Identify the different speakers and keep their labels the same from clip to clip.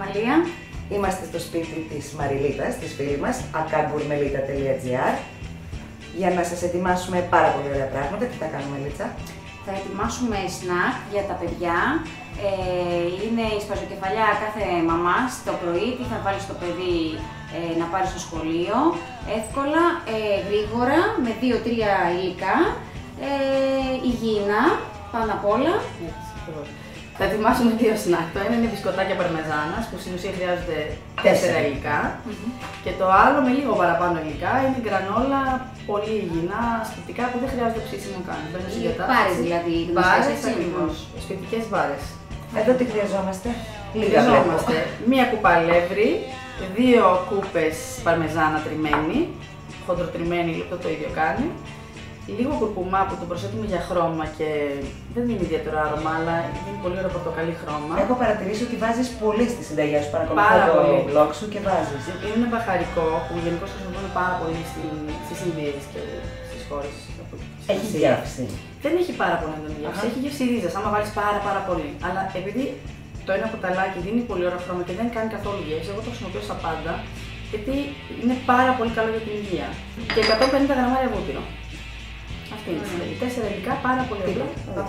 Speaker 1: Ναταλία.
Speaker 2: Είμαστε στο σπίτι της Μαριλίτας, της φίλης μας, akagourmelita.gr, για να σας ετοιμάσουμε πάρα πολύ ωραία πράγματα. Τι θα κάνουμε, Λίτσα?
Speaker 1: Θα ετοιμάσουμε σνακ για τα παιδιά. Είναι η σπαζοκεφαλιά κάθε μαμάς το πρωί, τι θα βάλει στο παιδί να πάρει στο σχολείο. Εύκολα, γρήγορα, με 2-3 υλικά, υγιεινά πάνω απ' όλα.
Speaker 3: Θα ετοιμάσουμε δύο σνακ. Το ένα είναι μπισκοτάκια παρμεζάνας, που στην ουσία χρειάζονται 4 υλικά. Και το άλλο με λίγο παραπάνω υλικά είναι γκρανόλα πολύ υγιεινά, σπιτικά που δεν χρειάζεται ψήσιμο καν.
Speaker 1: Μπάρες δηλαδή.
Speaker 3: Μπάρες ακριβώς. Σπιτικές μπάρες.
Speaker 2: Εδώ τι χρειαζόμαστε?
Speaker 3: Χρειαζόμαστε μία κούπα αλεύρι, 2 κούπες παρμεζάνα τριμμένη, χοντροτριμμένη, λεπτό το ίδιο κάνει. Λίγο κουρκουμά που το προσθέτουμε για χρώμα και δεν δίνει ιδιαίτερο άρωμα, αλλά δίνει πολύ ωραίο πορτοκαλί χρώμα.
Speaker 2: Έχω παρατηρήσει ότι βάζεις πολύ στη συνταγή σου, παρακολουθώ το vlog σου και βάζεις.
Speaker 3: Είναι ένα μπαχαρικό που γενικώς χρησιμοποιούμε πάρα πολύ στις Ινδίες και στις χώρες.
Speaker 2: Έχει γεύση.
Speaker 3: Δεν έχει πάρα πολύ έντονη γεύση. Έχει γεύση ρίζας, άμα βάλεις πάρα πολύ. Αλλά επειδή το ένα κουταλάκι δίνει πολύ ωραίο χρώμα και δεν κάνει καθόλου γεύση, εγώ το χρησιμοποιώ στα πάντα, γιατί είναι πάρα πολύ καλό για την υγεία. Και 150 γραμμάρια βούτυρο. Αυτή είναι η συνταγή. 4 υλικά, πάρα πολύ απλά.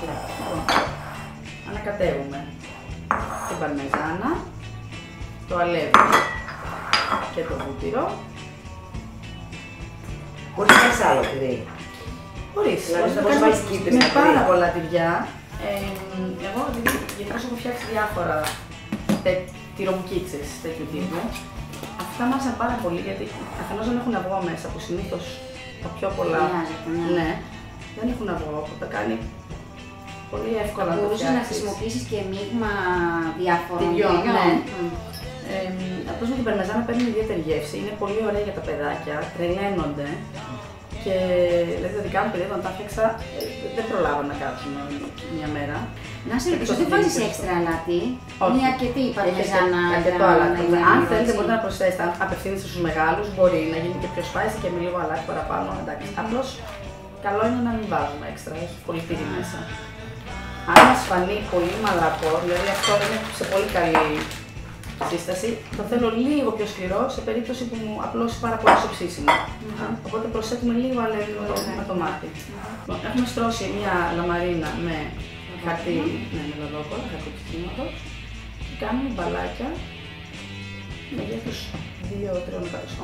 Speaker 3: Ανακατεύουμε την παρμεζάνα, το αλεύρι και το βούτυρο.
Speaker 2: Μπορείς να κάνεις άλλο τυρί.
Speaker 3: Μπορείς. Με πάρα πολλά τυριά. Εγώ γενικώς έχω φτιάξει διάφορα τυρομκίτσες τέτοιου τύπου. Αυτά μ' άρεσαν πάρα πολύ γιατί αφενός δεν έχουν αυγό μέσα που συνήθως τα πιο πολλά ναι, δεν έχουν αυγό που τα κάνει πολύ εύκολα να το φτιάξεις.
Speaker 1: Μπορούσες να χρησιμοποιήσεις και μείγμα διάφορων
Speaker 3: τυριών. Ναι. Αυτός με την παρμεζάνα παίρνει ιδιαίτερη γεύση, είναι πολύ ωραία για τα παιδάκια, τρελαίνονται. Και δηλαδή τα δικά μου παιδιά όταν τα έφτιαξα δεν προλάβω να κάτσουν μια μέρα.
Speaker 1: Να σε ρωτήσω, δεν βάζεις έξτρα αλάτι? Είναι αρκετή η παρμεζάνα.
Speaker 3: Αρκετό αλάτι. Αν θέλετε μπορείτε να προσθέσετε, αν απευθύνεστε στους μεγάλους, μπορεί να γίνει και πιο spicy και με λίγο αλάτι παραπάνω. Εντάξει. Απλώς καλό είναι να μην βάζουμε έξτρα, έχει πολύ τυρί μέσα. Αν μας φανεί πολύ μαλακό, δηλαδή αυτό είναι σε πολύ καλή σύσταση, το θέλω λίγο πιο σκληρό σε περίπτωση που μου απλώσει πάρα πολύ στο ψήσιμο. Οπότε προσθέτουμε λίγο αλεύρι με το μάτι. Έχουμε στρώσει μια λαμαρίνα με χαρτί, με λαδόκολλα, χαρτί ψήματος και κάνουμε μπαλάκια μεγέθους 2-3 εκατοστών.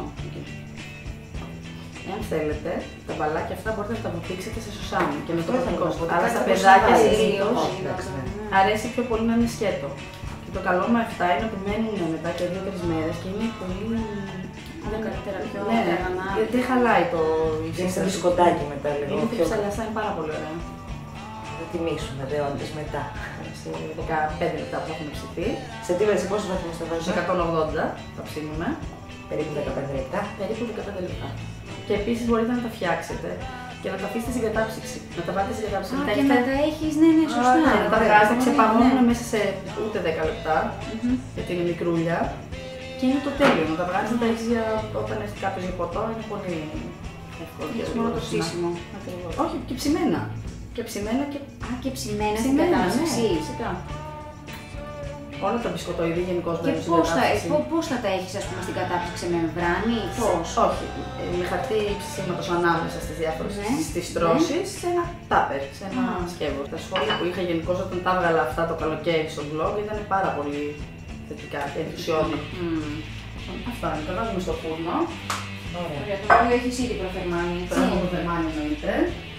Speaker 3: Εάν θέλετε, τα μπαλάκια αυτά μπορείτε να τα βουθίξετε σε σουσάμι και με το πατρικό. Αλλά στα παιδάκια συνήθως αρέσει πιο πολύ να είναι σκέτο. Και το καλό με αυτά είναι ότι μένουν μετά και 2-3 μέρες και είναι πολύ.
Speaker 1: Είναι καλύτερα πιο
Speaker 3: γρήγορα. Γιατί χαλάει το
Speaker 2: είναι σαν μπισκοτάκι μετά λίγο.
Speaker 3: Είναι πιο ψαλιαστά, είναι πάρα πολύ ωραία.
Speaker 2: Θα τιμήσουμε δε όντως μετά.
Speaker 3: Σε 15 λεπτά που έχουν ψηθεί.
Speaker 2: Σε πόσους βαθμούς θα βάζουμε?
Speaker 3: Σε 180 θα ψήνουμε.
Speaker 2: Περίπου 15 λεπτά.
Speaker 3: Περίπου 15 λεπτά. Και επίσης μπορείτε να τα φτιάξετε και να τα αφήσετε στην κατάψυξη. Να τα βάλετε στην κατάψυξη.
Speaker 1: Και να τα έχεις, ναι, σωστά.
Speaker 3: Να τα βγάζετε, ξεπαγώνουν μέσα σε ούτε 10 λεπτά, γιατί είναι μικρούλια. Και είναι το τέλειο. Να τα βγάζετε, να τα έχεις για όταν έρθει κάποιος για ποτό, είναι πολύ εύκολο.
Speaker 1: Και μόνο το ψήσιμο.
Speaker 3: Όχι, και ψημένα. Και ψημένα και.
Speaker 1: Και ψημένα στην κατάψυξη.
Speaker 3: Φυσικά. Όλα τα μπισκοτοειδή γενικώς μπαίνουν στην
Speaker 1: κατάψυξη. Πώς θα τα έχεις, ας πούμε, στην κατάψυξη, με μεμβράνη, πώς?
Speaker 3: Όχι, με χαρτί ψησίματος ανάμεσα στις διάφορες στις στρώσεις, σε ένα τάπερ, σε ένα σκεύο. Τα σχόλια που είχα γενικώς όταν τα έβγαλα αυτά το καλοκαίρι στο blog ήταν πάρα πολύ θετικά και ενθουσιώδη. Αυτά είναι, τα βάζουμε στο φούρνο.
Speaker 1: Ωραία, το οποίο έχεις ήδη προφερμάνει, έτσι?
Speaker 3: Το έχω προφερμάνει εννοείται.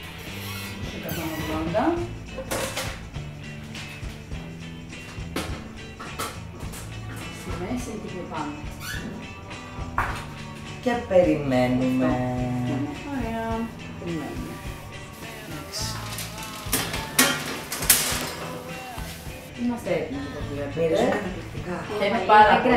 Speaker 3: 180. Μέση και πιο πάνω.
Speaker 2: Και περιμένουμε.
Speaker 3: Ωραία. Περιμένουμε. Είμαστε έτοιμοι το βλέπετε.
Speaker 2: Μυρίζουν καταπληκτικά.
Speaker 1: Και είναι πάρα πολύ.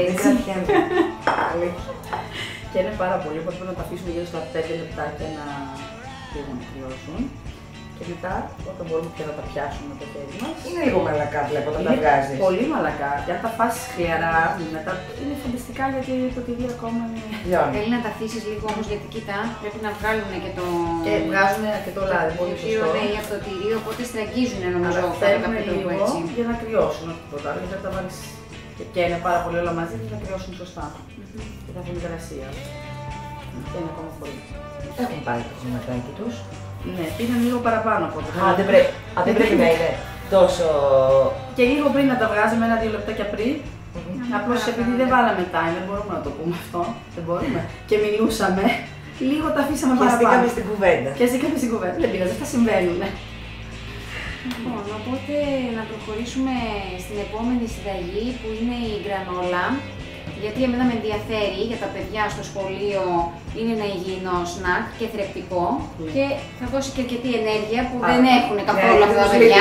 Speaker 3: Και είναι πάρα πολύ, οπότε πρέπει να τα αφήσουμε γύρω στα 5 λεπτάκια να φύγουν να κρυώσουν. Και μετά, όταν μπορούμε και να τα πιάσουμε με το χέρι μας.
Speaker 2: Είναι λίγο μαλακά βλέπω όταν τα βγάζεις.
Speaker 3: Πολύ μαλακά. Και αν τα φάσεις χλιαρά, μετά είναι φανταστικά γιατί το τυρί ακόμα είναι.
Speaker 1: Θέλει να τα αφήσεις λίγο όμως γιατί κοίτα, πρέπει να βγάλουν και το.
Speaker 3: Και βγάζουν και το λάδι. Πολύ σωστό.
Speaker 1: Ναι, από το τυρί, οπότε στραγγίζουν νομίζω
Speaker 3: αυτό. Θέλουμε λίγο για να κρυώσουν. Όχι τίποτα άλλο, γιατί θα τα βάλεις και είναι πάρα πολύ όλα μαζί, θα κρυώσουν σωστά. Και θα έχουν υγρασία. Και είναι ακόμα πολύ.
Speaker 2: Έχουν πάρει το χρηματάκι τους.
Speaker 3: Ναι, πήγαν λίγο παραπάνω από το
Speaker 2: Α, δεν πρέπει να είναι τόσο.
Speaker 3: Και λίγο πριν να τα βγάζουμε, 1-2 λεπτάκια πριν. Απλώς επειδή δεν βάλαμε timer, μπορούμε να το πούμε αυτό. Δεν μπορούμε. Και μιλούσαμε, λίγο τα αφήσαμε παραπάνω.
Speaker 2: Και στήκαμε στην κουβέντα.
Speaker 3: Και στήκαμε στην κουβέντα. Δεν πειράζει, αυτά συμβαίνουν.
Speaker 1: Λοιπόν, οπότε να προχωρήσουμε στην επόμενη συνταγή που είναι η γκρανόλα. Γιατί εμένα με ενδιαφέρει για τα παιδιά στο σχολείο, είναι ένα υγιεινό σνακ και θρεπτικό και θα δώσει και αρκετή ενέργεια που δεν έχουν καθόλου αυτά τα παιδιά.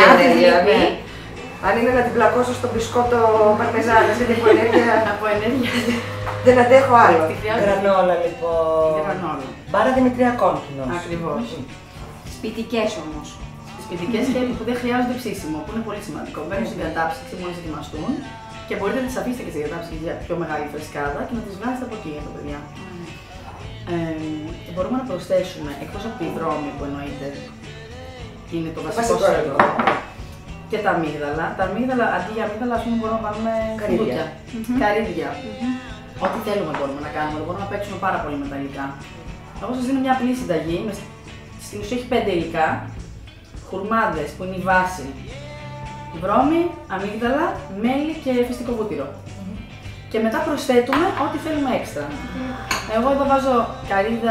Speaker 2: Αν είναι να την πλακώσω στο μπισκότο παρμεζάνες, γιατί από ενέργεια.
Speaker 3: Από ενέργεια.
Speaker 2: Δεν αντέχω άλλο. Γκρανόλα λοιπόν.
Speaker 3: Γκρανόλα.
Speaker 2: Μπάρα δημητριακών κοινώς.
Speaker 3: Ακριβώς.
Speaker 1: Σπιτικές όμως.
Speaker 3: Σπιτικές και που δεν χρειάζονται ψήσιμο, που είναι πολύ σημαντικό. Μπαίνουν στην κατάψυξη μόλις ετοιμαστούν και μπορείτε να τις αφήσετε και στην κατάψυξη για πιο μεγάλη φρεσκάδα και να τις βγάζετε από εκεί για τα παιδιά. Μπορούμε να προσθέσουμε, εκτός από τη δρόμη που εννοείται, είναι το βασικό στρατό, και τα αμύγδαλα. Τα αμύγδαλα, αντί για αμύγδαλα, ας πούμε, μπορούμε να βάλουμε καρύδια. Καρύδια. Ό,τι θέλουμε μπορούμε να κάνουμε, μπορούμε να παίξουμε πάρα πολύ με τα υλικά. Εγώ σας δίνω μια απλή συνταγή, στην ουσία έχει 5 υλικά. Χουρμάδες που είναι η βάση, βρώμη, αμύγδαλα, μέλι και φυστικό βούτυρο. Και μετά προσθέτουμε ό,τι θέλουμε έξτρα. Εγώ εδώ βάζω καρύδα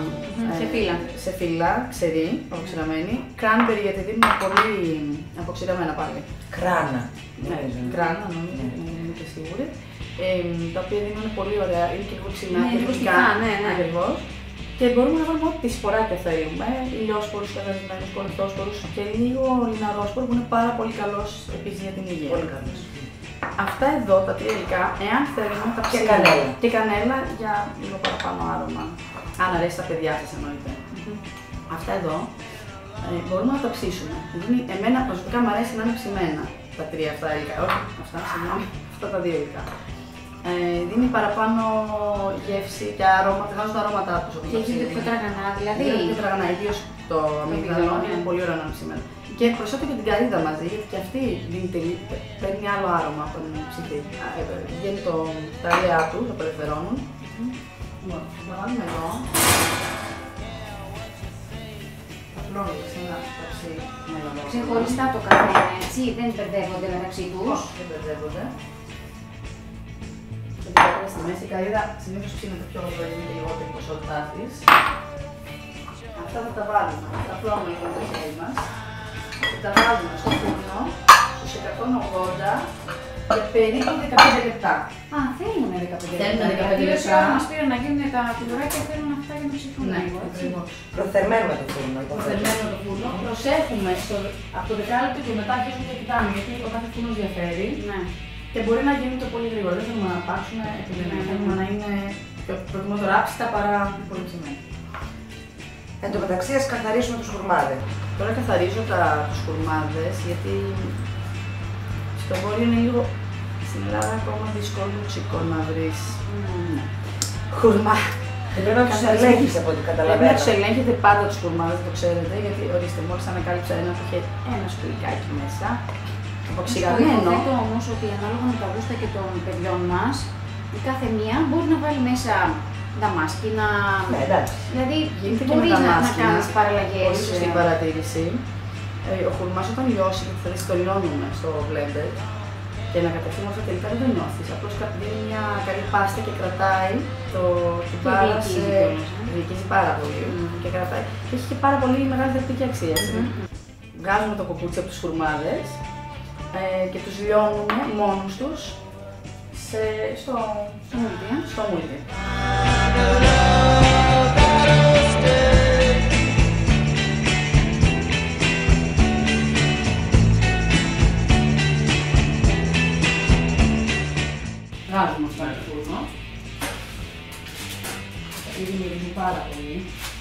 Speaker 3: σε φύλλα, ξερή, αποξηραμένη, κράνμπερι γιατί δίνουν πολύ αποξηραμένα πάλι.
Speaker 2: Κράνα.
Speaker 3: Ναι, κράνα, νομίζω, είμαι και σίγουρη. Τα οποία δίνουν πολύ ωραία, είναι και λίγο ξινά και λογικά, ακριβώς. Και μπορούμε να βάλουμε ό,τι σποράκια θέλουμε, ηλιόσπορους, καθαρισμένους, κολυθόσπορους και λίγο λιναρόσπορο που είναι πάρα πολύ καλός επίσης για την υγεία.
Speaker 2: Πολύ καλός.
Speaker 3: Αυτά εδώ τα 3 υλικά, εάν θέλουμε τα ψήνουμε. Και κανέλα για λίγο παραπάνω άρωμα. Αν αρέσει τα παιδιά σας εννοείται. Αυτά εδώ μπορούμε να τα ψήσουμε. Εμένα προσωπικά μου αρέσει να είναι ψημένα τα 3 αυτά υλικά. Όχι, αυτά τα 2 υλικά. Δίνει παραπάνω γεύση και άρωμα, βγάζουν τα αρώματά τους.
Speaker 1: Και γίνεται πιο τραγανά, δηλαδή.
Speaker 3: Είναι πιο τραγανά, ιδίως το αμύγδαλο είναι πολύ ωραίο να είναι ψημένο. Και προσθέτω και την καρύδα μαζί, γιατί και αυτή παίρνει άλλο άρωμα από την ψυχή. Βγαίνει τα αλεία του, το απελευθερώνουν. Λοιπόν, θα τα βάλουμε εδώ. Απλώνοντας ένα ταψί μελανό.
Speaker 1: Ξεχωριστά το καθένα, έτσι, δεν μπερδεύονται μεταξύ τους.
Speaker 3: Όχι, δεν μπερδεύονται. Και την πατέρα στη μέση, η καρύδα συνήθως ψήνεται πιο γρήγορα, είναι και λιγότερη η ποσότητά της. Αυτά θα τα βάλουμε, τα απλώνουμε λοιπόν το χέρι μας. Και τα βάζουμε στο φούρνο, στους 180 για περίπου 15 λεπτά.
Speaker 1: Α, θέλουμε 15 λεπτά.
Speaker 3: Θέλουμε 15 λεπτά.
Speaker 1: Τώρα μας πήραν να γίνουν τα κουλουράκια, θέλουν αυτά για να ψηφούν λίγο, έτσι.
Speaker 2: Προθερμαίνουμε το φούρνο.
Speaker 3: Προθερμαίνουμε το φούρνο. Προσέχουμε από το δεκάλεπτο και μετά αρχίζουμε και κοιτάμε, γιατί ο κάθε φούρνος διαφέρει. Και μπορεί να γίνεται πολύ γρήγορα. Δεν θέλουμε να πάξουμε, θέλουμε να είναι προτιμότερο άψητα παρά πολύ ψημένα.
Speaker 2: Εν τω μεταξύ, ας καθαρίσουμε τους χουρμάδες.
Speaker 3: Τώρα καθαρίζω τους χουρμάδες, γιατί στο βόρειο είναι λίγο, στην Ελλάδα ακόμα δυσκολούτσικο να βρεις χουρμά.
Speaker 2: Πρέπει να τους ελέγχεις από ό,τι καταλαβαίνω.
Speaker 3: Πρέπει να τους ελέγχετε πάντα τους χουρμάδες, το ξέρετε, γιατί ορίστε, μόλις ανακάλυψα ένα που είχε ένα σκουλικάκι μέσα. Αποξηραμένο.
Speaker 1: Υποθέτω όμως ότι ανάλογα με τα γούστα και των παιδιών μας, η κάθε μία μπορεί να βάλει μέσα δαμάσκηνα.
Speaker 2: Ναι, εντάξει.
Speaker 1: Δηλαδή,
Speaker 3: μπορείς
Speaker 1: να κάνεις παραλλαγές.
Speaker 3: Πολύ σωστή παρατήρηση. Ο χουρμάς όταν λιώσει, γιατί θα το λιώνουμε στο blender και να κατευθύνουμε αυτά τελικά δεν το νιώθεις. Απλώς δίνει μια καλή πάστα και κρατάει την μπάρα σε... Διοικίζει πάρα πολύ και κρατάει. Και έχει και πάρα πολύ μεγάλη θρεπτική αξία. Βγάζουμε το κοπούτσι από τους χουρμάδες και τους λιώνουμε μόνους τους στο μούλτι. Βγάζουμε αυτά το φούρνο. Ήδη μυρίζει πάρα πολύ.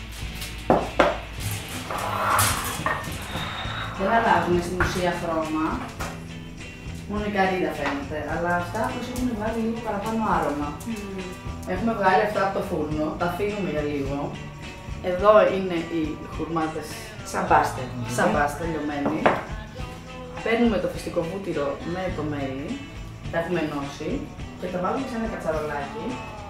Speaker 3: Δεν αλλάζουμε στην ουσία χρώμα. Μόνο η καρύδα φαίνεται, αλλά αυτά απλώς έχουν βγάλει λίγο παραπάνω άρωμα. Έχουμε βγάλει αυτά από το φούρνο, τα αφήνουμε για λίγο. Εδώ είναι οι χουρμάδες σαν πάστα λιωμένοι. Παίρνουμε το φυστικό βούτυρο με το μέλι τα έχουμε ενώσει και τα βάλουμε σε ένα κατσαρολάκι.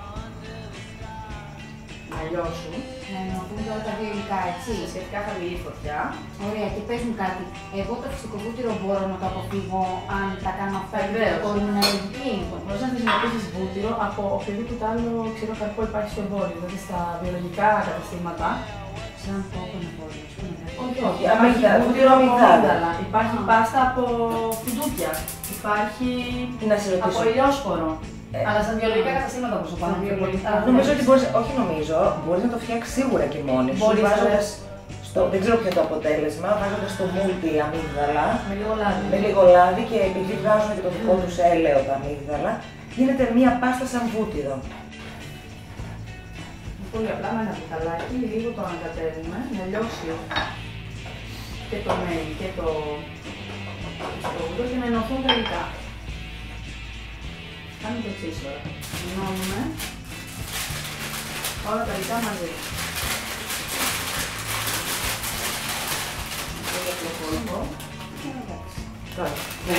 Speaker 3: Να λιώσουν.
Speaker 1: Να εννοούμε τώρα τα δύο υλικά, έτσι.
Speaker 3: Σε σχετικά χαμηλή φωτιά.
Speaker 1: Ωραία, και πες μου κάτι. Εγώ το φυσικό βούτυρο μπορώ να το αποφύγω αν τα κάνω αυτά και
Speaker 3: Βεβαίως.
Speaker 1: το είναι αλλεργική.
Speaker 3: Μπορείς να χρησιμοποιήσεις βούτυρο από οποιοδήποτε άλλο ξηρό καρπό υπάρχει στο εμπόριο, δηλαδή στα βιολογικά καταστήματα.
Speaker 1: Σαν κόκκινο πόλο, ας πούμε.
Speaker 3: Όχι,
Speaker 2: αμύγδαλα,
Speaker 3: υπάρχει βούτυρο από
Speaker 2: αμύγδαλα.
Speaker 3: αμύγδαλα, υπάρχει πάστα από φουντούκια, υπάρχει
Speaker 2: Να σε ρωτήσω.
Speaker 3: από ηλιόσπορο. Αλλά στα βιολογικά καταστήματα όπως το πάνω.
Speaker 2: Νομίζω ότι μπορείς, όχι νομίζω, μπορείς να το φτιάξεις σίγουρα και μόνη σου.
Speaker 3: Μπορείς,
Speaker 2: Βάζοντας δεν ξέρω ποιο είναι το αποτέλεσμα, βάζοντας το μούλτι αμύγδαλα
Speaker 3: Με λίγο λάδι.
Speaker 2: με λίγο λάδι και επειδή βγάζουν και το δικό τους έλαιο τα αμύγδαλα, γίνεται μία πάστα σαν βούτυρο.
Speaker 3: Πολύ απλά με ένα μπουκαλάκι, λίγο το ανακατεύουμε, να λιώσει και το μέλι και το βούτυρο και να ενωθούν τα υλικά. Κάνουμε το εξής τώρα. Ενώνουμε όλα τα υλικά μαζί.
Speaker 2: Τώρα,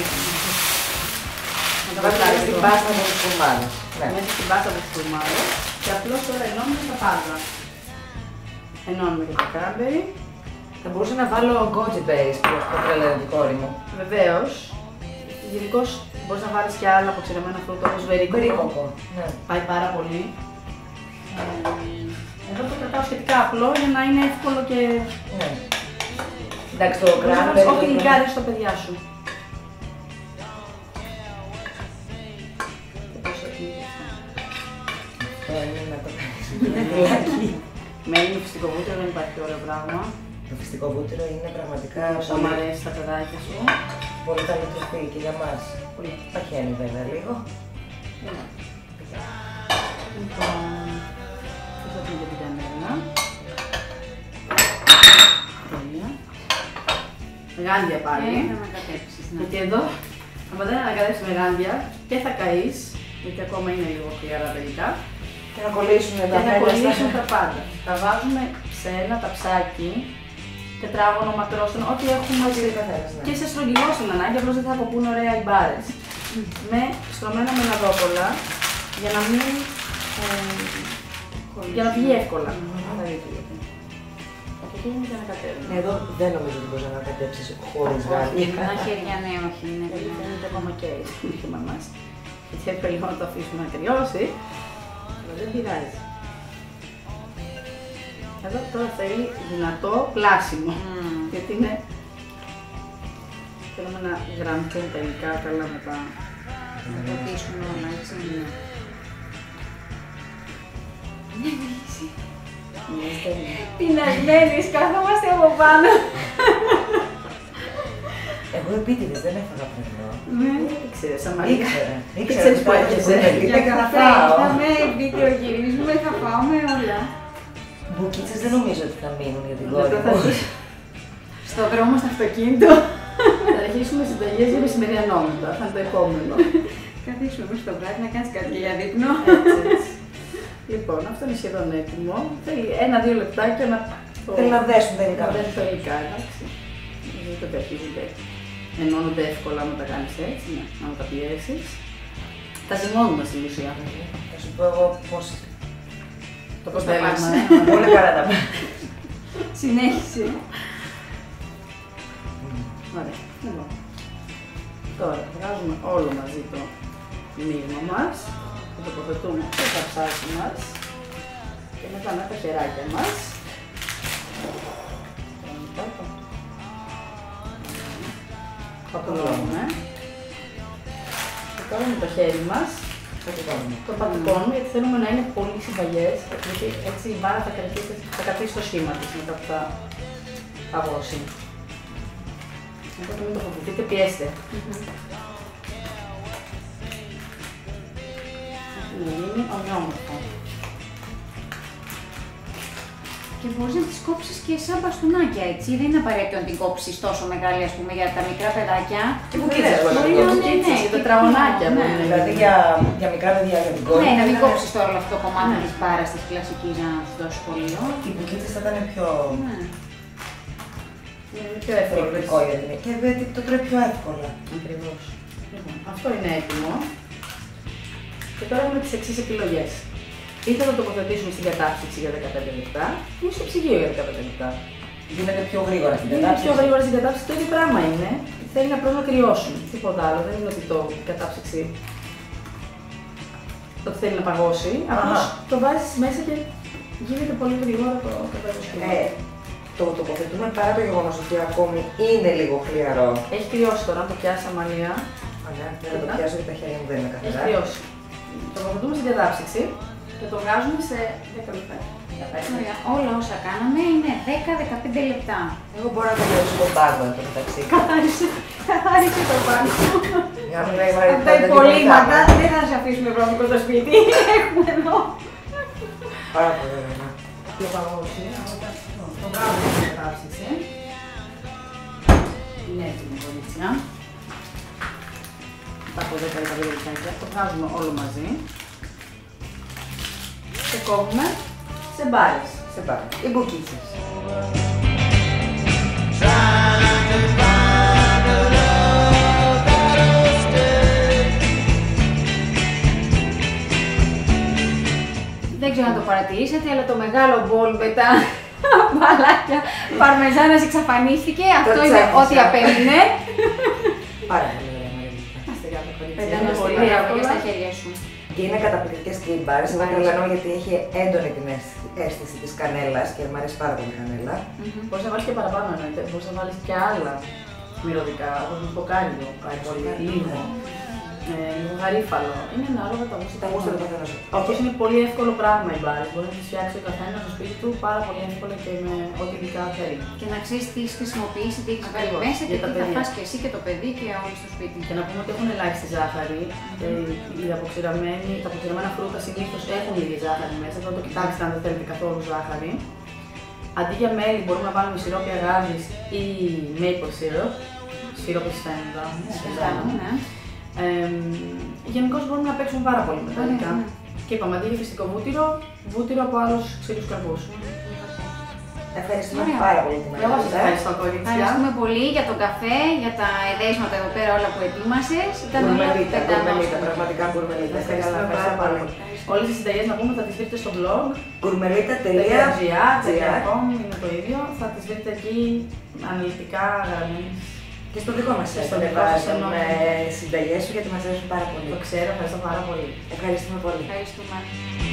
Speaker 3: Να τα
Speaker 2: βάζεις
Speaker 3: βάλουμε
Speaker 2: την πάστα με τους κουρμάδες. Ναι.
Speaker 3: μέσα στην πάστα από τις κουρμάδες και απλώς τώρα ενώνουμε τα πάντα. Ενώνουμε και το κράμπερι.
Speaker 2: Θα μπορούσα να βάλω goji berries που αυτό τρελαίνει την κόρη μου.
Speaker 3: Βεβαίως, γενικώς μπορείς να βάλεις και άλλα αποξηραμένα φρούτα όπως βερίκοκο.
Speaker 2: Περίκοκο. Ναι.
Speaker 3: Πάει πάρα πολύ. Εδώ το κρατάω σχετικά απλό για να είναι εύκολο και...
Speaker 2: Ναι. Εντάξει, το
Speaker 3: Μπορείς να βάλεις
Speaker 2: cranberry.
Speaker 3: ό,τι υλικά αρέσει στα παιδιά σου.
Speaker 2: Αυτό είναι να το κάνεις. Είναι φυλάκι.
Speaker 3: Μένει φυσικό βούτυρο, δεν υπάρχει ωραίο πράγμα.
Speaker 2: Το φυστικό βούτυρο είναι πραγματικά
Speaker 3: Όσο μου αρέσει στα παιδάκια σου.
Speaker 2: πολύ καλή τροφή και για μας.
Speaker 3: Πολύ.
Speaker 2: Παχαίνει βέβαια λίγο.
Speaker 3: Λοιπόν, αυτό είναι και την κανένα. Τέλεια. Γάντια πάλι.
Speaker 1: Να με κατέψεις, ναι.
Speaker 3: Γιατί εδώ, άμα δεν ανακατέψεις με γάντια και θα καείς, γιατί ακόμα είναι λίγο χλιαρά τα υλικά,
Speaker 2: Και να κολλήσουν
Speaker 3: και
Speaker 2: τα
Speaker 3: θα
Speaker 2: μέλια
Speaker 3: κολλήσουν
Speaker 2: στα...
Speaker 3: τα πάντα. Τα βάζουμε σε ένα ταψάκι, τετράγωνο, μακρόστενο, ό,τι έχουμε
Speaker 2: Ναι.
Speaker 3: και σε στρογγυλό στην ανάγκη, απλώς δεν θα αποπούν ωραία οι μπάρες. Με στρωμένα μελαδόπολα, για να μην... για να βγει εύκολα. Θα δείτε γιατί. Από εκεί είναι και να κατέβουμε.
Speaker 2: Εδώ δεν νομίζω ότι μπορείς να ανακατέψεις χωρίς
Speaker 1: Όχι,
Speaker 2: γάντια.
Speaker 1: τα χέρια ναι, όχι, είναι
Speaker 3: Γιατί
Speaker 1: δυνατό.
Speaker 3: φαίνεται ακόμα και η μαμάς. Έτσι έπρεπε λίγο να το αφήσουμε να κρυώσει, αλλά δεν πειράζει. Εδώ τώρα θέλει δυνατό πλάσιμο, γιατί είναι... Θέλουμε να γραμμιστούν τα υλικά καλά μετά.
Speaker 1: Να το πείσουν όλα, έτσι. Πεινασμένης, καθόμαστε από πάνω.
Speaker 2: Εγώ επίτηδες δεν έφαγα πρωινό.
Speaker 3: Δεν ξέρεις, άμα
Speaker 2: Ήξερα.
Speaker 3: Ήξερες που έρχεσαι.
Speaker 2: Και θα φάω.
Speaker 1: Θα με βίντεο γυρίζουμε, θα πάω με όλα.
Speaker 2: Μπουκίτσες δεν νομίζω ότι θα μείνουν για την
Speaker 3: Μετά
Speaker 2: κόρη
Speaker 3: θα
Speaker 2: μου.
Speaker 3: αρχίσουμε.
Speaker 1: Στο δρόμο, στο αυτοκίνητο.
Speaker 3: Θα αρχίσουμε συνταγές για μεσημεριανότητα, θα είναι το επόμενο.
Speaker 1: Καθίσουμε εμείς το βράδυ να κάνεις κάτι για δείπνο.
Speaker 3: Έτσι. Λοιπόν, αυτό είναι σχεδόν έτοιμο. Θέλει 1-2 λεπτάκια να το...
Speaker 2: Θέλει να δέσουν τα υλικά.
Speaker 3: να δέσουν τα υλικά, εντάξει. Δεν το αρχίζονται. Ενώνονται εύκολα να τα κάνεις έτσι, να τα πιέσεις. Τα ζυμώνουμε στην ουσία.
Speaker 2: Θα σου πω εγώ πώς...
Speaker 3: Το
Speaker 1: Πώς τα
Speaker 3: αποτέλεσμα.
Speaker 1: πας.
Speaker 2: Πολύ καλά τα πάει.
Speaker 1: Συνέχισε.
Speaker 3: Ωραία. Λοιπόν. Τώρα βγάζουμε όλο μαζί το μείγμα μας. Το τοποθετούμε στο καψάκι μας. Και μετά με τα χεράκια μας. Πατουλώνουμε. Και τώρα με το χέρι μας το πατικώνουμε γιατί θέλουμε να είναι πολύ συμπαγές, γιατί έτσι η μπάρα θα κρατήσει το σχήμα της μετά που θα παγώσει. Οπότε μην το φοβηθείτε, πιέστε. Να γίνει ομοιόμορφο.
Speaker 1: Και μπορείς να τις κόψεις και σαν μπαστούνάκια, έτσι. Δεν είναι απαραίτητο να την κόψεις τόσο μεγάλη, ας πούμε, για τα μικρά παιδάκια.
Speaker 2: Και μπουκίτσες
Speaker 3: Μπορεί
Speaker 2: μπορεί
Speaker 3: να
Speaker 2: να
Speaker 3: είναι,
Speaker 1: ναι,
Speaker 3: για
Speaker 1: και
Speaker 3: τετραγωνάκια.
Speaker 1: ναι.
Speaker 2: Δηλαδή για μικρά παιδιά, για την κόρη.
Speaker 1: Ναι, να μην
Speaker 2: είναι-
Speaker 1: κόψεις τώρα όλο αυτό το κομμάτι
Speaker 3: Ναι.
Speaker 1: της μπάρας της κλασικής να τους δώσεις σχολείο.
Speaker 2: Οι μπουκίτσες θα ήταν πιο
Speaker 1: Ναι.
Speaker 3: Είναι πιο εύκολο.
Speaker 2: εκπληκτικό για την και δεν το τρώει πιο εύκολα.
Speaker 3: Ακριβώς. Λοιπόν, αυτό είναι έτοιμο. Και τώρα έχουμε τις εξής επιλογές. Ή θα το τοποθετήσουμε στην κατάψυξη για 15 λεπτά ή στο ψυγείο για 15 λεπτά.
Speaker 2: Γίνεται πιο γρήγορα στην
Speaker 3: Είναι
Speaker 2: κατάψυξη.
Speaker 3: πιο γρήγορα στην κατάψυξη, το ίδιο πράγμα είναι. Θέλει να πρέπει να κρυώσουν. Τίποτα άλλο. Δεν είναι ότι η κατάψυξη ότι θέλει να παγώσει. Απλώς το βάζεις μέσα και γίνεται πολύ γρήγορα το παγωσμένο.
Speaker 2: Το τοποθετούμε παρά το γεγονός ότι ακόμη είναι λίγο χλιαρό.
Speaker 3: Έχει κρυώσει τώρα, αν το πιάσει αμαλία.
Speaker 2: Ωραία, να το πιάσω και τα χέρια μου δεν είναι
Speaker 3: Έχει
Speaker 2: καθαρά.
Speaker 3: κρυώσει. Το τοποθετούμε στην κατάψυξη και το βγάζουμε σε 10 λεπτά.
Speaker 1: Ωραία. Όλα όσα κάναμε είναι 10-15 λεπτά.
Speaker 2: Εγώ μπορώ να τελειώσω τον πάγκο εν τω μεταξύ.
Speaker 1: Καθάρισε το πάνω.
Speaker 2: Για να μην βάλει
Speaker 1: Τα υπολείμματα δεν θα σε αφήσουμε βρώμικο το σπίτι. Έχουμε εδώ.
Speaker 2: Πάρα πολύ ωραία.
Speaker 3: Το παγώσει, το βγάζουμε στην κατάψυξη. Είναι έτοιμο κορίτσια. Τα από 10-15 λεπτάκια. Το βγάζουμε όλο μαζί. Και κόβουμε σε μπάρες.
Speaker 2: Σε πάγκο. Οι μπουκίτσες.
Speaker 1: Δεν ξέρω αν το παρατηρήσατε, αλλά το μεγάλο μπολ με τα μπαλάκια παρμεζάνας εξαφανίστηκε. Αυτό είναι ό,τι απέμεινε.
Speaker 2: Πάρα πολύ ωραία, Μαριλίτα.
Speaker 3: Άστε κάτω, κορίτσια.
Speaker 1: Πετάμε
Speaker 3: Είναι
Speaker 1: πολύ
Speaker 3: πολύ
Speaker 1: εύκολα
Speaker 3: εύκολα.
Speaker 1: στα χέρια σου.
Speaker 2: Και είναι καταπληκτικές cream bars. Εγώ τρελανώ γιατί έχει έντονη την αίσθηση της κανέλας και μου αρέσει πάρα πολύ η κανέλα.
Speaker 3: Μπορείς να βάλεις και παραπάνω εννοείται. Μπορείς να βάλεις και άλλα μυρωδικά, όπως το κοκάλιδο, πάει πολύ, λίγο. Λίγο γαρίφαλο. Είναι ανάλογα τα γούστα.
Speaker 2: Τα γούστα του καθενός.
Speaker 3: Αυτός είναι πολύ εύκολο πράγμα οι μπάρες. Μπορεί να τις φτιάξει ο καθένας στο σπίτι του πάρα πολύ εύκολα και με ό,τι υλικά θέλει.
Speaker 1: Και να ξέρεις τι έχεις χρησιμοποιήσει, τι έχεις βάλει
Speaker 3: Ακριβώς,
Speaker 1: μέσα και
Speaker 3: για τα
Speaker 1: τι θα
Speaker 3: παιδιά.
Speaker 1: φας και εσύ και το παιδί και όλοι στο σπίτι.
Speaker 3: Και να πούμε ότι έχουν ελάχιστη ζάχαρη. Τα αποξηραμένα φρούτα συνήθως έχουν λίγη ζάχαρη μέσα. Θα το κοιτάξετε αν δεν θέλετε καθόλου ζάχαρη. Αντί για μέλι μπορούμε να βάλουμε σιρόπι αγάπης ή maple syrup. Σιρόπι σφένδα.
Speaker 1: Ναι.
Speaker 3: Γενικώς μπορούμε να παίξουμε πάρα πολύ με τα υλικά.
Speaker 1: Ναι.
Speaker 3: Και είπαμε αντί για φυσικό βούτυρο, βούτυρο από άλλους ξύλους καρπούς.
Speaker 2: Ευχαριστούμε
Speaker 1: Ωραία.
Speaker 2: πάρα πολύ την
Speaker 3: Εγώ σας
Speaker 2: Μαριλίτα.
Speaker 3: ευχαριστώ κορίτσια.
Speaker 1: Ευχαριστούμε πολύ για τον καφέ, για τα εδέσματα εδώ πέρα όλα που ετοίμασες. Ήταν όλα
Speaker 2: Γκουρμελίτα,
Speaker 1: πεντανόστιμα.
Speaker 2: πραγματικά γκουρμελίτα.
Speaker 3: Είστε καλά,
Speaker 2: Ευχαριστούμε πάρα
Speaker 3: ευχαριστώ πάρα
Speaker 2: πολύ.
Speaker 3: πολύ. Όλες τις συνταγές να πούμε θα τις βρείτε στο blog.
Speaker 2: Γκουρμελίτα.gr
Speaker 3: είναι το ίδιο. Θα τις βρείτε εκεί αναλυτικά γραμμένες.
Speaker 2: και στο δικό μας
Speaker 3: Και στο
Speaker 2: site
Speaker 3: δικό σας
Speaker 2: βάζουμε
Speaker 3: εννοείται.
Speaker 2: συνταγές σου γιατί μας αρέσουν πάρα πολύ.
Speaker 3: Το ξέρω, ευχαριστώ πάρα πολύ.
Speaker 2: Ευχαριστούμε πολύ.
Speaker 1: Ευχαριστούμε.